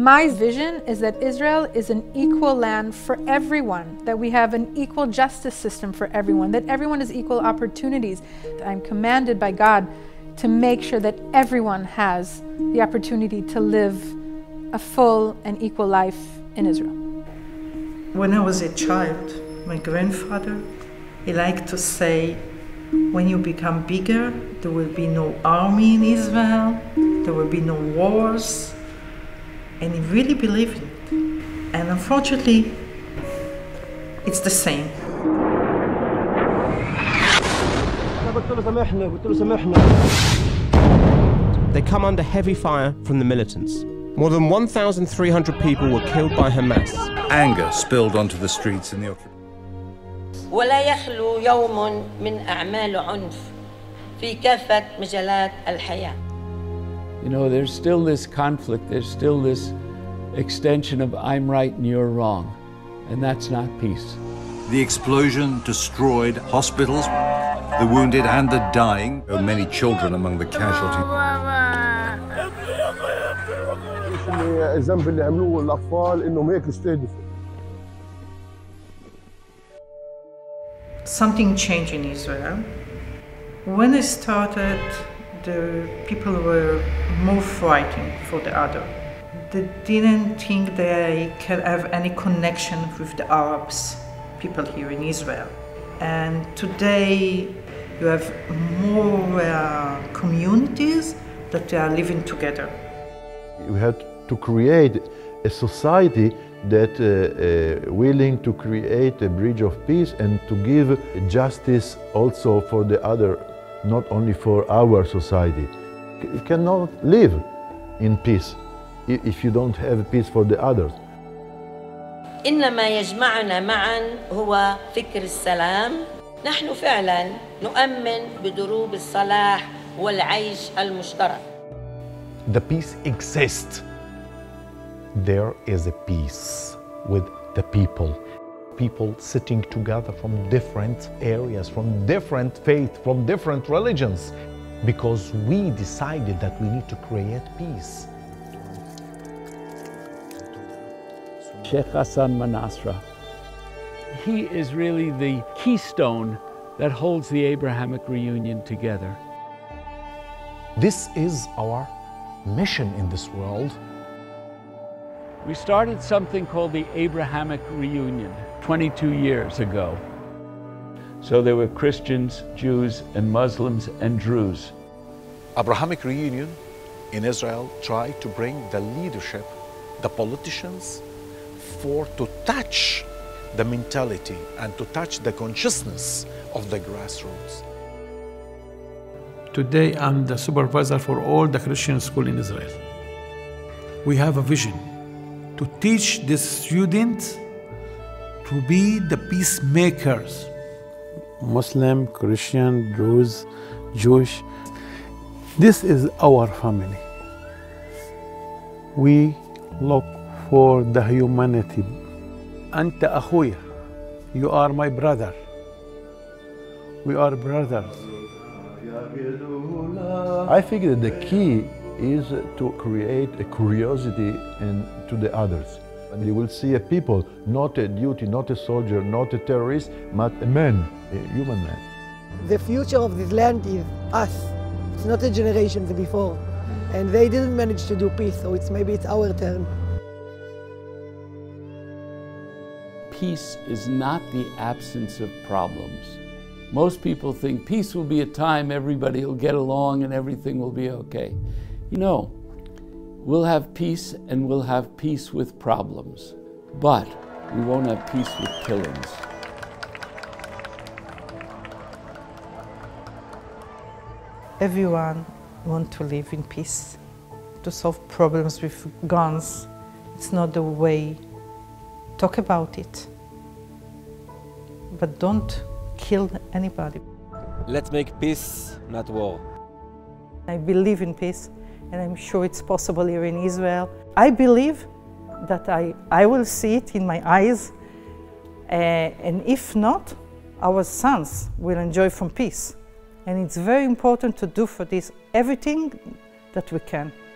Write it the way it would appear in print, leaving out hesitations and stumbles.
My vision is that Israel is an equal land for everyone, that we have an equal justice system for everyone, that everyone has equal opportunities. I'm commanded by God to make sure that everyone has the opportunity to live a full and equal life in Israel. When I was a child, my grandfather, he liked to say, when you become bigger, there will be no army in Israel, there will be no wars. And he really believed it. And unfortunately, it's the same. They come under heavy fire from the militants. More than 1,300 people were killed by Hamas. Anger spilled onto the streets in the occupation. ولا يخلو يوم من أعمال عنف في كافة مجالات الحياة. You know, there's still this conflict, there's still this extension of I'm right and you're wrong, and that's not peace. The explosion destroyed hospitals, the wounded and the dying. There were many children among the casualties. Something changed in Israel. When I started, the people were more frightened for the other. They didn't think they could have any connection with the Arabs, people here in Israel. And today you have more communities that are living together. We had to create a society that willing to create a bridge of peace and to give justice also for the other, not only for our society. You cannot live in peace if you don't have peace for the others. إن ما يجمعنا معا هو فكر السلام. نحن فعلا نؤمن بدروب الصلاح والعيش المشترك. The peace exists. There is a peace with the people. People sitting together from different areas, from different faiths, from different religions, because we decided that we need to create peace. Sheikh Hassan Manasra, he is really the keystone that holds the Abrahamic reunion together. This is our mission in this world. We started something called the Abrahamic Reunion 22 years ago. So there were Christians, Jews, and Muslims, and Druze. Abrahamic Reunion in Israel tried to bring the leadership, the politicians, to touch the mentality and to touch the consciousness of the grassroots. Today I'm the supervisor for all the Christian schools in Israel. We have a vision to teach the students to be the peacemakers. Muslim, Christian, Druze, Jewish. This is our family. We look for the humanity. Anta akhuya, you are my brother. We are brothers. I think that the key is to create a curiosity to the others. And you will see a people, not a duty, not a soldier, not a terrorist, but a man, a human man. The future of this land is us. It's not the generations before. And they didn't manage to do peace, so maybe it's our turn. Peace is not the absence of problems. Most people think peace will be a time everybody will get along and everything will be okay. You know, we'll have peace and we'll have peace with problems, but we won't have peace with killings. Everyone wants to live in peace, to solve problems with guns. It's not the way. Talk about it, but don't kill anybody. Let's make peace, not war. I believe in peace, and I'm sure it's possible here in Israel. I believe that I will see it in my eyes, and if not, our sons will enjoy from peace. And it's very important to do for this everything that we can.